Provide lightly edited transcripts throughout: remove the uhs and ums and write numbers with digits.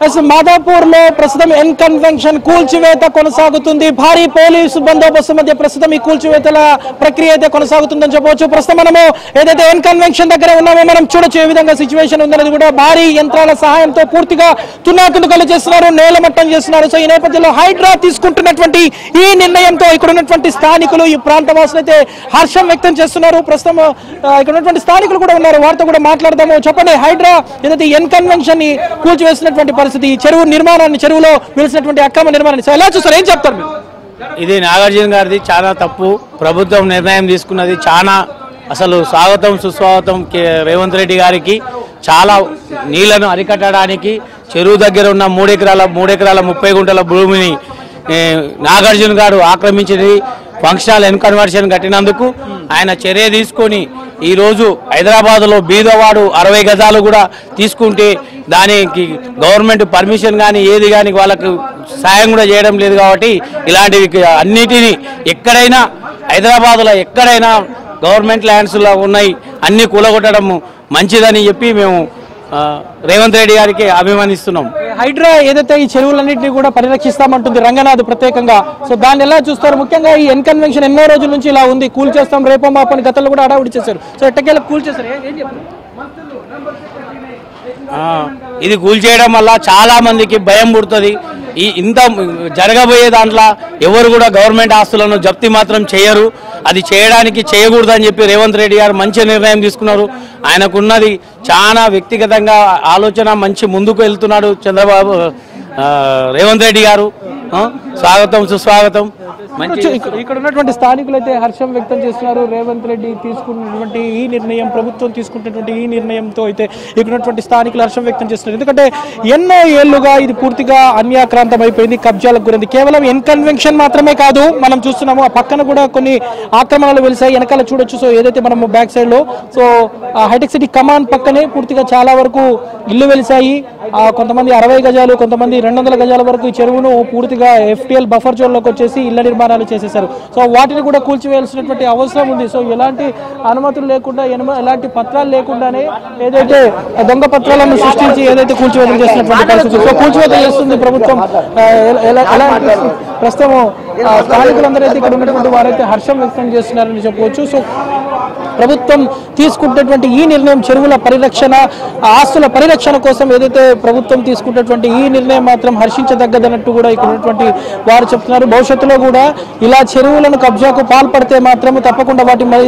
మాదాపూర్ లో ప్రస్తుతం N convention కూల్చివేత కొనసాగుతుంది. భారీ పోలీసు బందోబస్తు మధ్య ప్రస్తుతం ఈ కూల్చివేతల ప్రక్రియ అయితే కొనసాగుతుందని చెప్పవచ్చు. ప్రస్తుతం మనము ఏదైతే ఎన్ కన్వెన్షన్ దగ్గర ఉన్నామో మనం చూడొచ్చు ఏ విధంగా సిచ్యువేషన్ ఉందనేది కూడా. భారీ యంత్రాల సహాయంతో పూర్తిగా తునాతునకలు చేస్తున్నారు, నేలమట్టం చేస్తున్నారు. సో ఈ నేపథ్యంలో హైడ్రా తీసుకుంటున్నటువంటి ఈ నిర్ణయంతో ఇక్కడ ఉన్నటువంటి స్థానికులు, ఈ ప్రాంత వాసులు అయితే హర్షం వ్యక్తం చేస్తున్నారు. ప్రస్తుతం ఇక్కడ ఉన్నటువంటి స్థానికులు కూడా ఉన్నారు, వారితో కూడా మాట్లాడదాము. చెప్పండి, హైడ్రా ఏదైతే ఎన్ కన్వెన్షన్ ని కూల్చివేసినటువంటి పరిస్థితి, చెరువు నిర్మాణాన్ని, చెరువులో వెలిసినటువంటి అక్రమ నిర్మాణాన్ని ఎలా చూస్తారు, ఏం చెప్తారు మీరు? ఇది నాగార్జున గారిది చాలా తప్పు. ప్రభుత్వం నిర్ణయం తీసుకున్నది చాలా అసలు స్వాగతం సుస్వాగతం. రేవంత్ రెడ్డి గారికి చాలా నీళ్లను అరికట్టడానికి చెరువు దగ్గర ఉన్న 3 ఎకరాల 30 గుంటల భూమిని నాగార్జున గారు ఆక్రమించి ఫంక్షనల్ ఎన్ కన్వర్షన్ కట్టినందుకు ఆయన చర్య తీసుకొని ఈరోజు హైదరాబాద్లో బీదవాడు 60 గజాలు కూడా తీసుకుంటే దానికి గవర్నమెంట్ పర్మిషన్ కానీ ఏది కానీ వాళ్ళకు సాయం కూడా చేయడం లేదు. కాబట్టి ఇలాంటివి అన్నిటినీ ఎక్కడైనా హైదరాబాద్లో ఎక్కడైనా గవర్నమెంట్ ల్యాండ్స్లో ఉన్నాయి అన్ని కూలగొట్టడం మంచిదని చెప్పి మేము రేవంత్ రెడ్డి గారికి అభిమానిస్తున్నాం. హైడ్రా ఏదైతే ఈ చెరువులన్నింటినీ కూడా పరిరక్షిస్తామంటుంది రంగనాథ్ ప్రత్యేకంగా. సో దాన్ని ఎలా చూస్తారు? ముఖ్యంగా ఈ ఎన్ కన్వెన్షన్ ఎన్నో రోజుల నుంచి ఇలా ఉంది, కూల్ చేస్తాం రేపో మాపని గతంలో కూడా అడావుడి చేశారు. సో ఎట్టకేళ్ళకి కూల్ చేశారు, ఏం చెప్తారు? ఇది కూల్ చేయడం వల్ల చాలా మందికి భయం పుడుతుంది. ఇంత జరగబోయే దాంట్లో ఎవరు కూడా గవర్నమెంట్ ఆస్తులను జప్తి మాత్రం చేయరు. అది చేయకూడదని చెప్పి రేవంత్ రెడ్డి గారు మంచి నిర్ణయం తీసుకున్నారు. ఆయనకున్నది చాలా వ్యక్తిగతంగా ఆలోచన, మంచి ముందుకు వెళ్తున్నాడు చంద్రబాబు రేవంత్ రెడ్డి గారు. స్వాగతం సుస్వాగతం. ఇక్కడ ఉన్నటువంటి స్థానికులు అయితే హర్షం వ్యక్తం చేస్తున్నారు. రేవంత్ రెడ్డి తీసుకున్నటువంటి ఈ నిర్ణయం, ప్రభుత్వం తీసుకున్నటువంటి ఈ నిర్ణయంతో అయితే ఇక్కడ ఉన్నటువంటి స్థానికులు హర్షం వ్యక్తం చేస్తున్నారు. ఎందుకంటే ఎన్నో ఏళ్లుగా ఇది పూర్తిగా అన్యాక్రాంతం అయిపోయింది, కబ్జాలకు గురైంది. కేవలం ఎన్ కన్వెన్షన్ మాత్రమే కాదు, మనం చూస్తున్నాము ఆ పక్కన కూడా కొన్ని ఆక్రమణలు వెలిసాయి. వెనకాల చూడొచ్చు. సో ఏదైతే మనము బ్యాక్ సైడ్ లో సో హైటెక్ సిటీ కమాండ్ పక్కనే పూర్తిగా చాలా వరకు ఇల్లు వెలిసాయి. కొంతమంది 60 గజాలు, కొంతమంది 200 గజాల వరకు ఈ చెరువును పూర్తిగా FTL బఫర్ జోన్ లోకి వచ్చేసి ఇళ్ల నిర్మాణాలు చేసేశారు. సో వాటిని కూడా కూల్చివేయాల్సినటువంటి అవసరం ఉంది. సో ఎలాంటి అనుమతులు లేకుండా, ఎలాంటి పత్రాలు లేకుండానే ఏదైతే దొంగ పత్రాలను సృష్టించి ఏదైతే కూల్చివేతలు చేస్తున్నటువంటి పరిస్థితి. సో కూల్చివేత చేస్తుంది ప్రభుత్వం. ప్రస్తుతం స్థానికులందరూ అయితే ఇక్కడ ఉన్నటువంటి వారైతే హర్షం వ్యక్తం చేస్తున్నారని చెప్పవచ్చు. సో ప్రభుత్వం తీసుకుంటున్నటువంటి ఈ నిర్ణయం, చెరువుల పరిరక్షణ, ఆస్తుల పరిరక్షణ కోసం ఏదైతే ప్రభుత్వం తీసుకున్నటువంటి ఈ నిర్ణయం మాత్రం హర్షించదగ్గదన్నట్టు కూడా ఇక్కడ ఉన్నటువంటి వారు చెప్తున్నారు. భవిష్యత్తులో కూడా ఇలా చెరువులను కబ్జాకు పాల్పడితే మాత్రం తప్పకుండా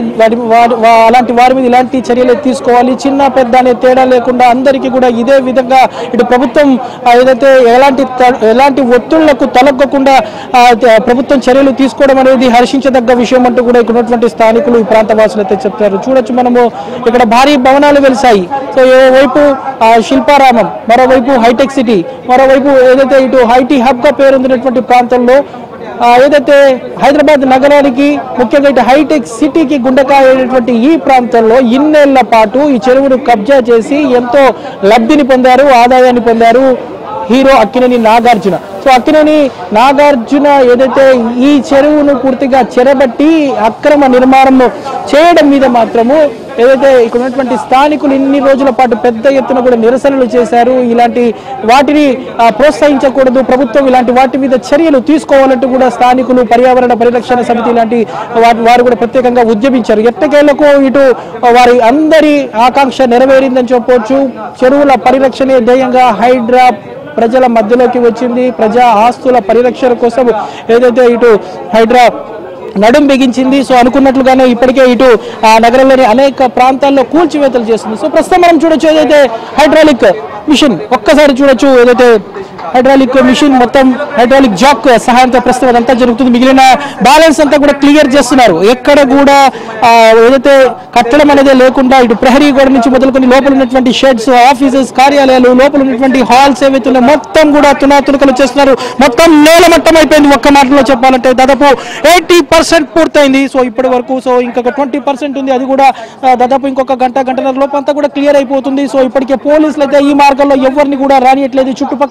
అలాంటి వారి మీద ఇలాంటి చర్యలు తీసుకోవాలి. చిన్న పెద్ద అనే తేడా లేకుండా అందరికీ కూడా ఇదే విధంగా ఇటు ప్రభుత్వం ఏదైతే ఎలాంటి ఒత్తిళ్లకు తలొగ్గకుండా ప్రభుత్వం చర్యలు తీసుకోవడం అనేది హర్షించదగ్గ విషయం అంటూ కూడా ఇక్కడ ఉన్నటువంటి స్థానికులు, ఈ ప్రాంత వాసులు అయితే చెప్తారు. చూడొచ్చు మనము ఇక్కడ భారీ భవనాలు వెలిసాయి. సో ఓవైపు శిల్పారామం, మరోవైపు హైటెక్ సిటీ, మరోవైపు ఏదైతే ఇటు ఐటీ హబ్ గా పేరొందినటువంటి ప్రాంతంలో ఏదైతే హైదరాబాద్ నగరానికి, ముఖ్యంగా ఇటు హైటెక్ సిటీకి గుండెకాయ అయినటువంటి ఈ ప్రాంతంలో ఇన్నేళ్ల పాటు ఈ చెరువును కబ్జా చేసి ఎంతో లబ్ధిని పొందారు, ఆదాయాన్ని పొందారు హీరో అక్కినేని నాగార్జున. సో అక్కినేని నాగార్జున ఏదైతే ఈ చెరువును పూర్తిగా చెరబట్టి అక్రమ నిర్మాణం చేయడం మీద మాత్రము ఏదైతే ఇక్కడ ఉన్నటువంటి స్థానికులు ఇన్ని రోజుల పాటు పెద్ద ఎత్తున కూడా నిరసనలు చేశారు. ఇలాంటి వాటిని ప్రోత్సహించకూడదు, ప్రభుత్వం ఇలాంటి వాటి మీద చర్యలు తీసుకోవాలంటూ కూడా స్థానికులు, పర్యావరణ పరిరక్షణ సమితి ఇలాంటి వారు కూడా ప్రత్యేకంగా ఉద్యమించారు. ఎట్టకేళ్లకు ఇటు వారి అందరి ఆకాంక్ష నెరవేరిందని చెప్పవచ్చు. చెరువుల పరిరక్షణే ధ్యేయంగా హైడ్రా ప్రజల మధ్యలోకి వచ్చింది. ప్రజా ఆస్తుల పరిరక్షణ కోసం ఏదైతే ఇటు హైడ్రా నడుం బిగించింది. సో అనుకున్నట్లుగానే ఇప్పటికే ఇటు ఆ నగరంలోని అనేక ప్రాంతాల్లో కూల్చివేతలు చేస్తుంది. సో ప్రస్తుతం మనం చూడొచ్చు ఏదైతే హైడ్రాలిక్ మిషన్, ఒక్కసారి చూడొచ్చు ఏదైతే హైడ్రాలిక్ మిషన్ మొత్తం హైడ్రాలిక్ జాక్ సహాయంతో ప్రస్తుతం అదంతా జరుగుతుంది. మిగిలిన బ్యాలెన్స్ అంతా కూడా క్లియర్ చేస్తున్నారు. ఎక్కడ కూడా ఏదైతే కట్టడం అనేది లేకుండా ఇటు ప్రహరీ గోడ నుంచి మొదలుకొని లోపల ఉన్నటువంటి షెడ్స్, ఆఫీసెస్, కార్యాలయాలు, లోపల ఉన్నటువంటి హాల్స్ ఏవైతే ఉన్నాయో మొత్తం కూడా తునాతునకలు చేస్తున్నారు. మొత్తం నేలమట్టం అయిపోయింది. ఒక్క మాటలో చెప్పాలంటే దాదాపు 80% పూర్తయింది. సో ఇప్పటి వరకు సో ఇంకొక 20% ఉంది. అది కూడా దాదాపు ఇంకొక గంటన్నర లోపు అంతా కూడా క్లియర్ అయిపోతుంది. సో ఇప్పటికే పోలీసులు అయితే ఈ మార్గంలో ఎవరిని కూడా రానియట్లేదు, చుట్టుపక్కల వారిని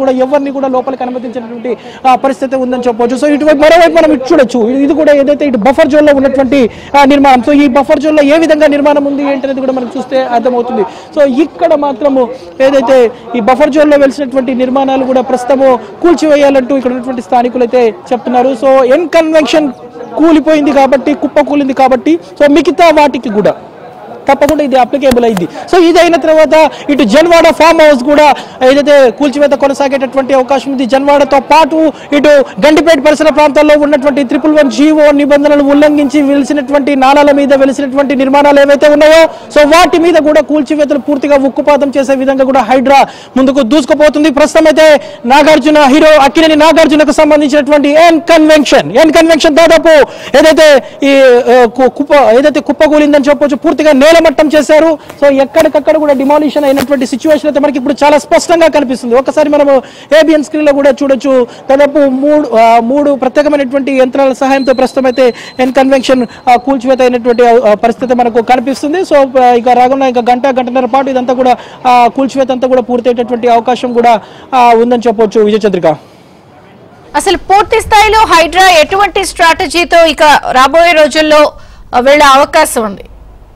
కూడా ఎవరిని కూడా లోపలికి అనుమతించినటువంటి పరిస్థితి ఉందని చెప్పవచ్చు. సో ఇటువైపు మరోవైపు మనం ఇటు చూడొచ్చు, ఇది కూడా ఏదైతే ఇటు బఫర్ జోన్ లో ఉన్నటువంటి నిర్మాణం. సో ఈ బఫర్ జోన్ లో ఏ విధంగా నిర్మాణం ఉంది ఏంటనేది కూడా మనం చూస్తే అర్థమవుతుంది. సో ఇక్కడ మాత్రము ఏదైతే ఈ బఫర్ జోన్ లో వెలిసినటువంటి నిర్మాణాలు కూడా ప్రస్తుతము కూల్చివేయాలంటూ ఇక్కడ ఉన్నటువంటి స్థానికులు అయితే చెప్తున్నారు. సో ఎన్ కన్వెన్షన్ కూలిపోయింది కాబట్టి, కుప్ప కూలింది కాబట్టి, సో మిగతా వాటికి కూడా తప్పకుండా ఇది అప్లికేబుల్ అయింది. సో ఇది అయిన తర్వాత ఇటు జన్వాడ ఫామ్ హౌస్ కూడా ఏదైతే కూల్చివేత కొనసాగేటటువంటి అవకాశం ఉంది. జన్వాడతో పాటు ఇటు గండిపేట పరిసర ప్రాంతాల్లో ఉన్నటువంటి 111 జీవో నిబంధనలు ఉల్లంఘించి వెలిసినటువంటి నాలాల మీద వెలిసినటువంటి నిర్మాణాలు ఏవైతే ఉన్నాయో సో వాటి మీద కూడా కూల్చివేతలు పూర్తిగా ఉక్కుపాతం చేసే విధంగా కూడా హైడ్రా ముందుకు దూసుకుపోతుంది. ప్రస్తుతం అయితే నాగార్జున హీరో అక్కినేని నాగార్జునకు సంబంధించినటువంటి ఎన్ కన్వెన్షన్ దాదాపు ఏదైతే ఈ కుప్పకూలిందని చెప్పొచ్చు, పూర్తిగా నేలమట్టం చేశారు. సో ఎక్కడికక్కడ కూడా డిమాలిషన్ అయినటువంటి సిచ్యువేషన్ అయితే మనకి ఇప్పుడు చాలా స్పష్టంగా కనిపిస్తుంది. ఒకసారి మనము ఏబిఎన్ స్క్రీన్ లో కూడా చూడొచ్చు. దాదాపు మూడు ప్రత్యేకమైనటువంటి యంత్రాల సహాయంతో ప్రస్తుతం అయితే ఎన్ కన్వెన్షన్ కూల్చివేత అయినటువంటి పరిస్థితి మనకు కనిపిస్తుంది. సో ఇక రాకుండా ఇంకా గంటన్నర పాటు ఇదంతా కూడా కూల్చివేత అంతా కూడా పూర్తయ్యేటటువంటి అవకాశం కూడా ఉందని చెప్పొచ్చు. విజయచంద్రిక, అసలు పూర్తి స్థాయిలో హైడ్రా ఎటువంటి స్ట్రాటజీతో ఇక రాబోయే రోజుల్లో వెళ్ళే అవకాశం ఉంది?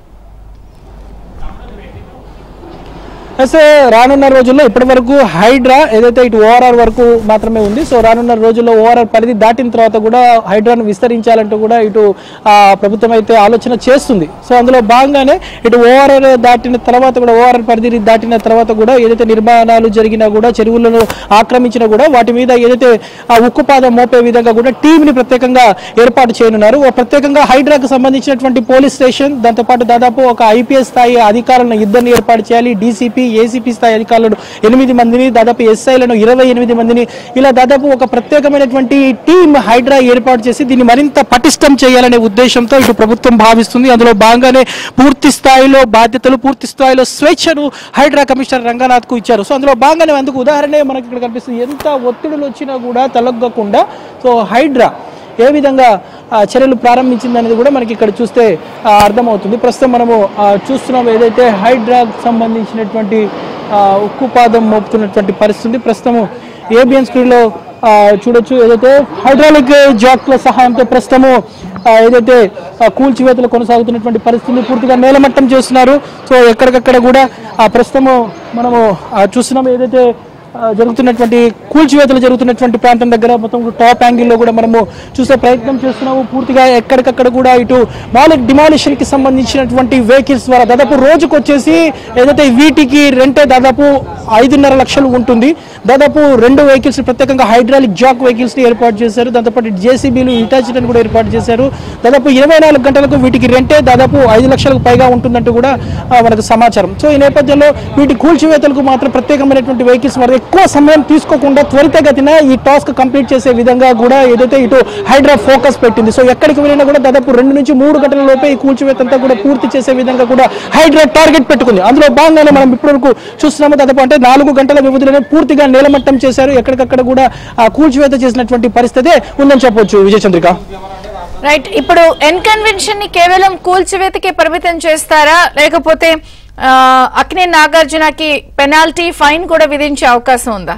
రానున్న రోజుల్లో ఇప్పటి వరకు హైడ్రా ఏదైతే ఇటు ఓఆర్ఆర్ వరకు మాత్రమే ఉంది. సో రానున్న రోజుల్లో ఓఆర్ఆర్ పరిధి దాటిన తర్వాత కూడా హైడ్రాను విస్తరించాలంటూ కూడా ఇటు ప్రభుత్వం అయితే ఆలోచన చేస్తుంది. సో అందులో భాగంగానే ఇటు ఓఆర్ఆర్ దాటిన తర్వాత కూడా, ఓఆర్ఆర్ పరిధి దాటిన తర్వాత కూడా ఏదైతే నిర్మాణాలు జరిగినా కూడా, చెరువులను ఆక్రమించినా కూడా వాటి మీద ఏదైతే ఉక్కుపాదం మోపే విధంగా కూడా టీంని ప్రత్యేకంగా ఏర్పాటు చేయనున్నారు. ప్రత్యేకంగా హైడ్రాకు సంబంధించినటువంటి పోలీస్ స్టేషన్, దాంతోపాటు దాదాపు ఒక ఐపీఎస్ స్థాయి అధికారులను ఇద్దరిని ఏర్పాటు చేయాలి. డీసీపీ, ఏసీపీ స్థాయి అధికారులను 8 మందిని, దాదాపు ఎస్ఐలను 28 మందిని, ఇలా దాదాపు ఒక ప్రత్యేకమైనటువంటి టీం హైడ్రా ఏర్పాటు చేసి దీన్ని మరింత పటిష్టం చేయాలనే ఉద్దేశంతో ఇటు ప్రభుత్వం భావిస్తుంది. అందులో భాగంగానే పూర్తి స్థాయిలో బాధ్యతలు, పూర్తి స్థాయిలో స్వేచ్ఛను హైడ్రా కమిషనర్ రంగనాథ్ కు ఇచ్చారు. సో అందులో భాగంగానే అందుకు ఉదాహరణ మనకి ఇక్కడ కనిపిస్తుంది. ఎంత ఒత్తిడులు వచ్చినా కూడా తలగ్గకుండా సో హైడ్రా ఏ విధంగా చర్యలు ప్రారంభించింది అనేది కూడా మనకి ఇక్కడ చూస్తే అర్థమవుతుంది. ప్రస్తుతం మనము చూస్తున్నాం ఏదైతే హైడ్రాకు సంబంధించినటువంటి ఉక్కుపాదం మోపుతున్నటువంటి పరిస్థితి ప్రస్తుతము ఏబిఎన్ స్క్రీన్లో చూడొచ్చు. ఏదైతే హైడ్రాలిక్ జాక్ల సహాయంతో ప్రస్తుతము ఏదైతే కూల్చివేతలు కొనసాగుతున్నటువంటి పరిస్థితిని పూర్తిగా నేలమట్టం చేస్తున్నారు. సో ఎక్కడికక్కడ కూడా ప్రస్తుతము మనము చూస్తున్నాం ఏదైతే జరుగుతున్నటువంటి కూల్చివేతలు జరుగుతున్నటువంటి ప్రాంతం దగ్గర మొత్తం టాప్ యాంగిల్లో కూడా మనము చూసే ప్రయత్నం చేస్తున్నాము. పూర్తిగా ఎక్కడికక్కడ కూడా ఇటు డిమాలిషన్ కి సంబంధించినటువంటి వెహికల్స్ ద్వారా దాదాపు రోజుకు వచ్చేసి ఏదైతే వీటికి రెంటే దాదాపు 5.5 లక్షలు ఉంటుంది. దాదాపు 2 వెహికల్స్ ప్రత్యేకంగా హైడ్రాలిక్ జాక్ వెహికల్స్ ని ఏర్పాటు చేశారు. దాంతోపాటు జేసీబీలు, ఇటాచిని కూడా ఏర్పాటు చేశారు. దాదాపు 24 గంటలకు వీటికి రెంటే దాదాపు 5 లక్షలకు పైగా ఉంటుందంటూ కూడా మనకు సమాచారం. సో ఈ నేపథ్యంలో వీటి కూల్చివేతలకు మాత్రం ప్రత్యేకమైనటువంటి వెహికల్స్ మరి ఎక్కువ సమయం తీసుకోకుండా త్వరితగతిన ఈ టాస్క్ కంప్లీట్ చేసే విధంగా కూడా ఏదైతే ఇటు హైడ్రా ఫోకస్ పెట్టింది. సో ఎక్కడికి వెళ్ళినా కూడా దాదాపు 2 నుంచి 3 గంటల లోపే ఈ కూల్చివేత అంతా కూడా పూర్తి చేసే విధంగా కూడా హైడ్రా టార్గెట్ పెట్టుకుంది. అందులో భాగంగానే మనం ఇప్పటివరకు చూస్తున్నాము దాదాపు అంటే 4 గంటల వ్యవధిలోనే పూర్తిగా నేలమట్టం చేశారు. ఎక్కడికక్కడ కూడా కూల్చివేత చేసినటువంటి పరిస్థితి ఉందని చెప్పొచ్చు. విజయచంద్రిక, రైట్. ఇప్పుడు ఎన్ కన్వెన్షన్ ని కేవలం కూల్చివేతకే పరిమితం చేస్తారా, లేకపోతే అక్కినేని నాగార్జునకి పెనాల్టీ, ఫైన్ కూడా విధించే అవకాశం ఉందా?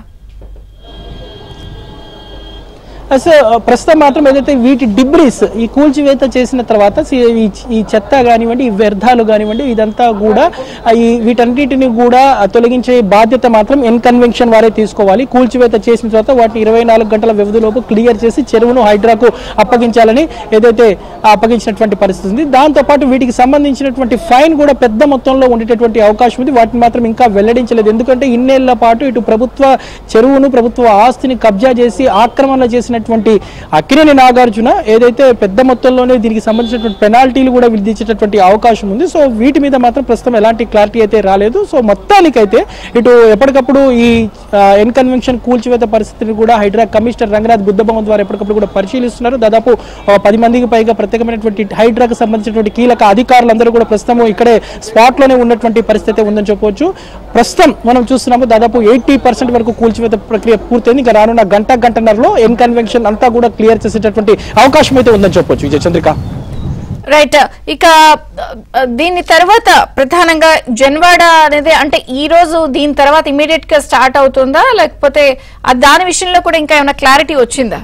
ప్రస్తుతం మాత్రం ఏదైతే వీటి డిబ్రీస్ ఈ కూల్చివేత చేసిన తర్వాత ఈ చెత్త కానివ్వండి, ఈ వ్యర్థాలు కానివ్వండి, ఇదంతా కూడా వీటన్నిటిని కూడా తొలగించే బాధ్యత మాత్రం ఎన్ కన్వెన్షన్ వారే తీసుకోవాలి. కూల్చివేత చేసిన తర్వాత వాటిని 24 గంటల వ్యవధిలోపు క్లియర్ చేసి చెరువును హైడ్రాకు అప్పగించాలని ఏదైతే అప్పగించినటువంటి పరిస్థితి ఉంది. దాంతోపాటు వీటికి సంబంధించినటువంటి ఫైన్ కూడా పెద్ద మొత్తంలో ఉండేటటువంటి అవకాశం ఉంది. వాటిని మాత్రం ఇంకా వెల్లడించలేదు. ఎందుకంటే ఇన్నేళ్ల పాటు ఇటు ప్రభుత్వ చెరువును, ప్రభుత్వ ఆస్తిని కబ్జా చేసి ఆక్రమణ చేసిన అక్కినేని నాగార్జున ఏదైతే పెద్ద మొత్తంలోనే దీనికి సంబంధించినటువంటి పెనాల్టీలు కూడా విధించేటటువంటి అవకాశం ఉంది. సో వీటి మీద మాత్రం ప్రస్తుతం ఎలాంటి క్లారిటీ అయితే రాలేదు. సో మొత్తానికైతే ఇటు ఎప్పటికప్పుడు ఈ ఎన్ కన్వెన్షన్ కూల్చివేత పరిస్థితిని కూడా హైడ్రా కమిషనర్ రంగనాథ్ బుద్ధభవన్ ద్వారా ఎప్పటికప్పుడు కూడా పరిశీలిస్తున్నారు. దాదాపు 10 మందికి పైగా ప్రత్యేకమైనటువంటి హైడ్రాకు సంబంధించినటువంటి కీలక అధికారులందరూ కూడా ప్రస్తుతం ఇక్కడే స్పాట్ లోనే ఉన్నటువంటి పరిస్థితి ఉందని చెప్పవచ్చు. ప్రస్తుతం మనం చూస్తున్నాము దాదాపు 80% వరకు కూల్చివేత ప్రక్రియ పూర్తయింది. ఇంకా రానున్న గంటన్నరలో ఎన్ కన్వెన్షన్ అంతా కూడా క్లియర్ చేసేటటువంటి అవకాశం అయితే ఉందని చెప్పొచ్చు. విజయచంద్రిక. రైట్. ఇక దీని తర్వాత ప్రధానంగా జన్వాడ అనేది అంటే ఈ రోజు దీని తర్వాత ఇమీడియట్ గా స్టార్ట్ అవుతుందా, లేకపోతే దాని విషయంలో కూడా ఇంకా ఏమైనా క్లారిటీ వచ్చిందా?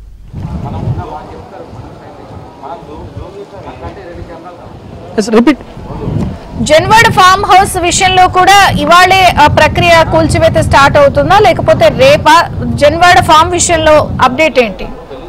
రిపీట్. జన్వాడ ఫామ్ హౌస్ విషయంలో కూడా ఇవాళే ప్రక్రియ కూల్చివేత స్టార్ట్ అవుతుందా, లేకపోతే రేపా? జన్వాడ ఫామ్ విషయంలో అప్డేట్ ఏంటి?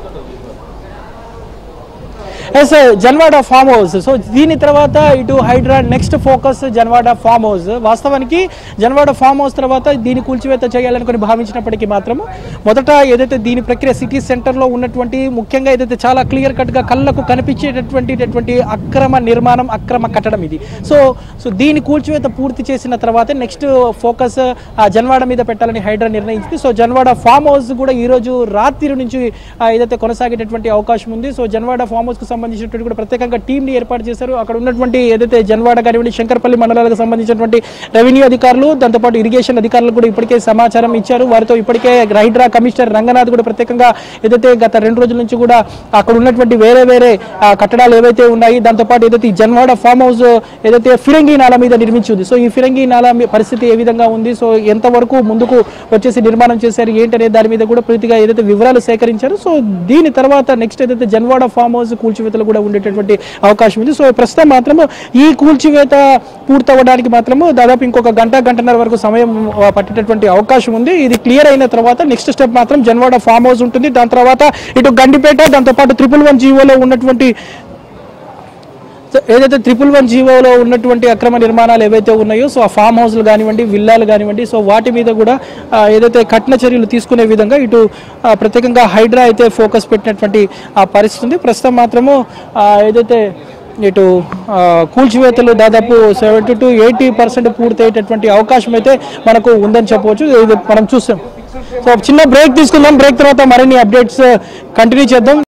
Yes, Janwada farm house. So దీని తర్వాత ఇటు Hydraa next focus Janwada farm house. వాస్తవానికి జన్వాడ ఫామ్ హౌస్ తర్వాత దీన్ని కూల్చివేత చేయాలనుకుని భావించినప్పటికీ మాత్రము మొదట ఏదైతే దీని ప్రక్రియ సిటీ సెంటర్లో ఉన్నటువంటి ముఖ్యంగా ఏదైతే చాలా క్లియర్ కట్గా కళ్ళకు కనిపించేటటువంటి అక్రమ నిర్మాణం, అక్రమ కట్టడం ఇది. సో దీని కూల్చివేత పూర్తి చేసిన తర్వాత నెక్స్ట్ ఫోకస్ జన్వాడ మీద పెట్టాలని హైడ్రా నిర్ణయించింది. సో జన్వాడ ఫామ్ హౌస్ కూడా ఈరోజు రాత్రి నుంచి ఏదైతే కొనసాగేటటువంటి అవకాశం ఉంది. సో జన్వాడ ఫామ్ హౌస్కు సంబంధించినటువంటి కూడా ప్రత్యేకంగా టీంని ఏర్పాటు చేశారు. అక్కడ ఉన్నటువంటి ఏదైతే జన్వాడ కానివ్వండి, శంకర్పల్లి మండలాలకు సంబంధించినటువంటి రెవెన్యూ అధికారులు, దాంతోపాటు ఇరిగేషన్ అధికారులు కూడా ఇప్పటికే సమాచారం ఇచ్చారు. వారితో ఇప్పటికే హైడ్రా కమిషనర్ రంగనాథ్ కూడా ప్రత్యేకంగా ఏదైతే గత 2 రోజుల నుంచి కూడా అక్కడ ఉన్నటువంటి వేరే కట్టడాలు ఏవైతే ఉన్నాయి, దాంతోపాటు ఏదైతే జన్వాడ ఫామ్ హౌస్ ఏదైతే ఫిరంగి నాల మీద నిర్మించి ఉంది, సో ఈ ఫిరంగి నాల పరిస్థితి ఏ విధంగా ఉంది, సో ఎంతవరకు ముందుకు వచ్చేసి నిర్మాణం చేశారు ఏంటనే దాని మీద కూడా పూర్తిగా ఏదైతే వివరాలు సేకరించారు. సో దీని తర్వాత నెక్స్ట్ ఏదైతే జన్వాడ ఫామ్ హౌస్ కూల్చివేతలు కూడా ఉండేటటువంటి అవకాశం ఉంది. సో ప్రస్తుతం మాత్రము ఈ కూల్చివేత పూర్తవడానికి మాత్రము దాదాపు ఇంకొక గంటన్నర వరకు సమయం పట్టేటటువంటి అవకాశం ఉంది. ఇది క్లియర్ అయిన తర్వాత నెక్స్ట్ స్టెప్ మాత్రం జన్వాడ ఫామ్ హౌస్ ఉంటుంది. దాని తర్వాత ఇటు గండిపేట, దాంతోపాటు 111 జీవోలో ఉన్నటువంటి ఏదైతే 111 జీవోలో ఉన్నటువంటి అక్రమ నిర్మాణాలు ఏవైతే ఉన్నాయో, సో ఆ ఫామ్ హౌస్లు కానివ్వండి, విల్లాలు కానివ్వండి, సో వాటి మీద కూడా ఏదైతే కఠిన చర్యలు తీసుకునే విధంగా ఇటు ప్రత్యేకంగా హైడ్రా అయితే ఫోకస్ పెట్టినటువంటి ఆ పరిస్థితి ఉంది. ప్రస్తుతం మాత్రము ఏదైతే ఇటు కూల్చివేతలు దాదాపు 70 to 80% పూర్తయ్యేటటువంటి అవకాశం అయితే మనకు ఉందని చెప్పవచ్చు. ఇది మనం చూస్తాం. సో చిన్న బ్రేక్ తీసుకుందాం. బ్రేక్ తర్వాత మరిన్ని అప్డేట్స్ కంటిన్యూ చేద్దాం.